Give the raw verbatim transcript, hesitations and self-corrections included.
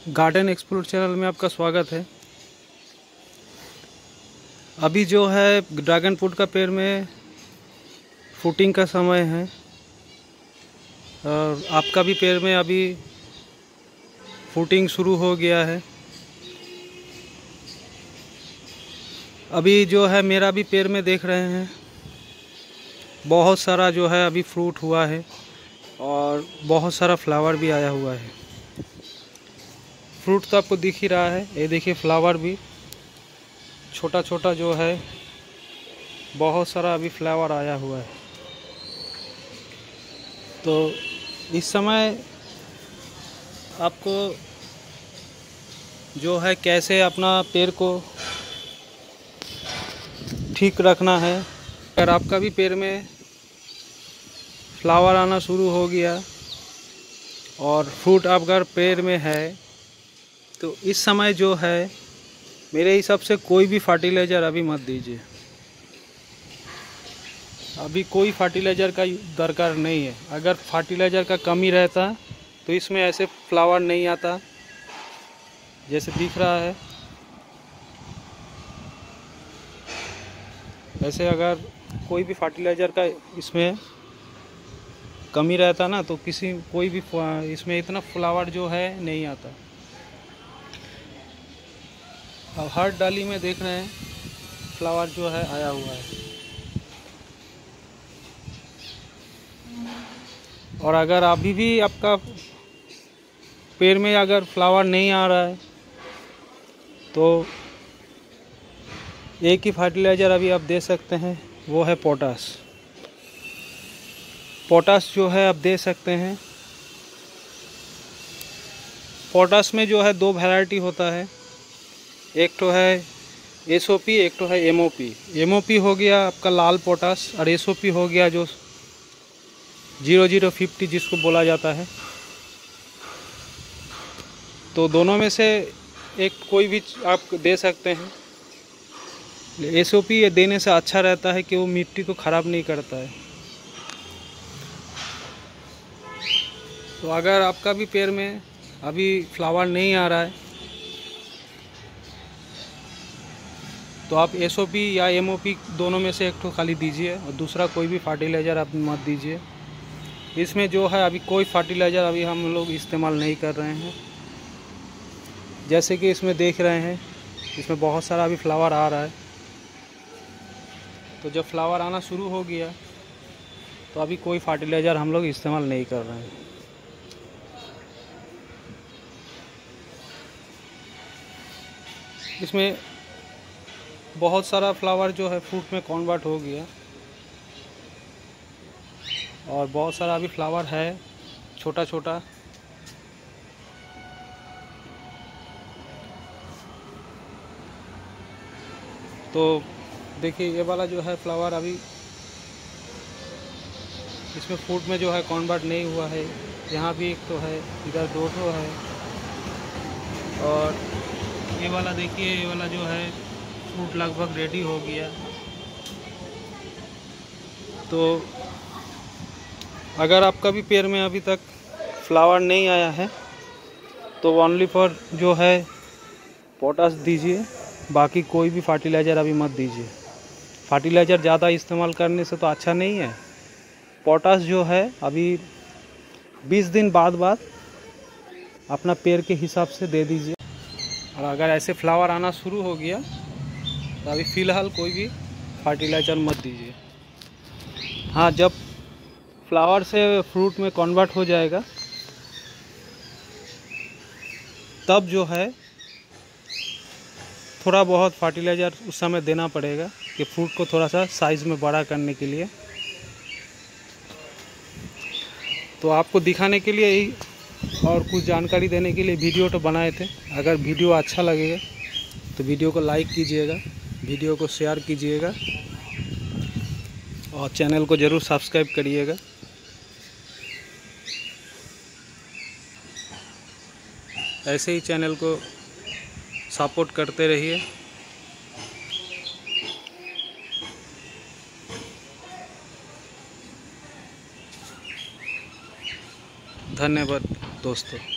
Garden explore channel में आपका स्वागत है। अभी जो है ड्रैगन फ्रूट का पेड़ में फ्रूटिंग का समय है और आपका भी पेड़ में अभी फ्रूटिंग शुरू हो गया है। अभी जो है मेरा भी पेड़ में देख रहे हैं बहुत सारा जो है अभी फ्रूट हुआ है और बहुत सारा फ्लावर भी आया हुआ है। फ्रूट तो आपको दिख ही रहा है, ये देखिए फ्लावर भी छोटा छोटा जो है बहुत सारा अभी फ्लावर आया हुआ है। तो इस समय आपको जो है कैसे अपना पेड़ को ठीक रखना है। अगर आपका भी पेड़ में फ्लावर आना शुरू हो गया और फ्रूट अगर पेड़ में है तो इस समय जो है मेरे हिसाब से कोई भी फर्टिलाइज़र अभी मत दीजिए। अभी कोई फर्टिलाइज़र का दरकार नहीं है। अगर फर्टिलाइज़र का कमी रहता तो इसमें ऐसे फ्लावर नहीं आता जैसे दिख रहा है। ऐसे अगर कोई भी फर्टिलाइज़र का इसमें कमी रहता ना तो किसी कोई भी इसमें इतना फ्लावर जो है नहीं आता। अब हर डाली में देख रहे हैं फ्लावर जो है आया हुआ है। और अगर अभी भी आपका पेड़ में अगर फ्लावर नहीं आ रहा है तो एक ही फर्टिलाइज़र अभी आप दे सकते हैं, वो है पोटास। पोटास जो है आप दे सकते हैं। पोटास में जो है दो वैरायटी होता है, एक तो है एस ओ पी, एक तो है M O P. M O P हो गया आपका लाल पोटास और एस ओ पी हो गया जो जीरो जीरो फिफ्टी जिसको बोला जाता है। तो दोनों में से एक कोई भी आप दे सकते हैं। एस ओ पी देने से अच्छा रहता है कि वो मिट्टी को ख़राब नहीं करता है। तो अगर आपका भी पेड़ में अभी फ्लावर नहीं आ रहा है तो आप एस ओ पी या एम ओ पी दोनों में से एक तो खाली दीजिए और दूसरा कोई भी फर्टिलाइज़र आप मत दीजिए। इसमें जो है अभी कोई फर्टिलाइज़र अभी हम लोग इस्तेमाल नहीं कर रहे हैं। जैसे कि इसमें देख रहे हैं इसमें बहुत सारा अभी फ्लावर आ रहा है। तो जब फ्लावर आना शुरू हो गया तो अभी कोई फर्टिलाइज़र हम लोग इस्तेमाल नहीं कर रहे हैं। इसमें बहुत सारा फ्लावर जो है फ्रूट में कन्वर्ट हो गया और बहुत सारा अभी फ्लावर है छोटा छोटा। तो देखिए ये वाला जो है फ्लावर अभी इसमें फ्रूट में जो है कन्वर्ट नहीं हुआ है। यहाँ भी एक तो है, इधर दो तो है और ये वाला देखिए ये वाला जो है फ्रूट लगभग रेडी हो गया। तो अगर आपका भी पेड़ में अभी तक फ्लावर नहीं आया है तो ओनली फॉर जो है पोटास दीजिए, बाकी कोई भी फर्टिलाइज़र अभी मत दीजिए। फर्टिलाइज़र ज़्यादा इस्तेमाल करने से तो अच्छा नहीं है। पोटास जो है अभी बीस दिन बाद बाद अपना पेड़ के हिसाब से दे दीजिए। और अगर ऐसे फ्लावर आना शुरू हो गया तो अभी फ़िलहाल कोई भी फर्टिलाइज़र मत दीजिए। हाँ, जब फ्लावर से फ्रूट में कन्वर्ट हो जाएगा तब जो है थोड़ा बहुत फर्टिलाइज़र उस समय देना पड़ेगा कि फ्रूट को थोड़ा सा साइज़ में बड़ा करने के लिए। तो आपको दिखाने के लिए ही और कुछ जानकारी देने के लिए वीडियो तो बनाए थे। अगर वीडियो अच्छा लगेगा तो वीडियो को लाइक कीजिएगा, वीडियो को शेयर कीजिएगा और चैनल को ज़रूर सब्सक्राइब करिएगा। ऐसे ही चैनल को सपोर्ट करते रहिए। धन्यवाद दोस्तों।